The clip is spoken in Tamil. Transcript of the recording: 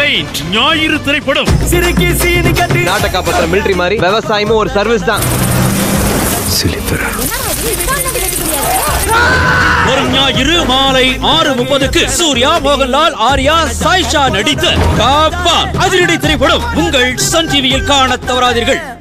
செயின்ட் ஞாயிறு திரைப்படம். சிரிக்கி சீனி கட்டி நாட்டை காப்பாற்ற மிலிட்டரி மாதிரி விவசாயமும் ஒரு சர்வீஸ் தான். வரும் ஞாயிறு மாலை 6:30க்கு சூர்யா, மோகன்லால், ஆர்யா, சாய்ஷா நடித்த காப்பான் அதிரடி திரைப்படம் உங்கள் சன் டிவியில் காண தவறாதீர்கள்.